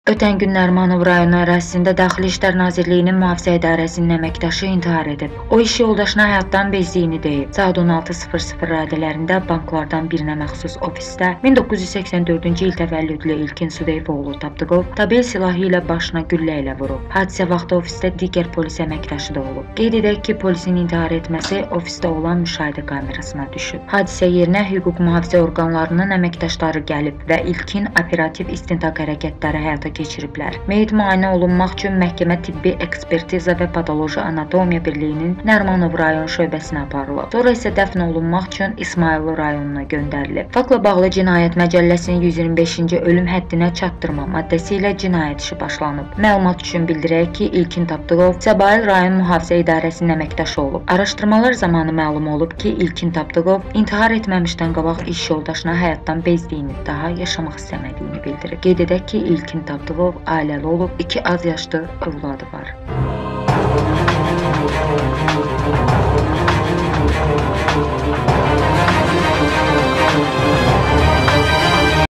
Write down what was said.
Ötən gün Nərimanov rayonu ərazisində Daxili İşlər Nazirliyinin Mühafizə İdarəsinin əməkdaşı intihar edib. O, iş yoldaşına həyatdan bezdiyini deyib. Saat 16:00 radələrində banklardan birinə məxsus ofisdə 1984-cü il təvəllüdlü İlkin Sudeyev oğlu Tapdıqov tabel silahı ilə başına güllə ilə vurub. Hadisə vaxtı ofisdə digər polis əməkdaşı da olub. Qeyd edək ki, polisin intihar etməsi ofisdə olan müşahidə kamerasına düşüb. Hadisə yerinə hüquq mühafizə orqanlarının əməkdaşları gəlib və ilkin operativ istintaq hərəkətləri həyata keçiriblər. Meyit müayinə olunmaq üçün məhkəmə tibbi ekspertiza və patoloji anatomiya birliyinin Nərimanov rayon şöbəsinə aparılıb. Sonra isə dəfn olunmaq üçün İsmayıllı rayonuna göndərilib. Faktla bağlı Cinayət Məcəlləsinin 125-ci ölüm həddinə çatdırma maddəsi ilə cinayət işi başlanıb. Məlumat üçün bildirək ki, İlkin Tapdıqov Səbail rayon mühafizə idarəsinin əməkdaşı olub. Araşdırmalar zamanı məlum olub ki, İlkin Tapdıqov intihar etməmişdən qabaq iş yoldaşına həyatdan bezdiyini, daha yaşamaq istəmədiyini bildirib. Qeyd edək ki, İlkin Tapdıqov ailəli olub, 2 az yaşlı övladı var.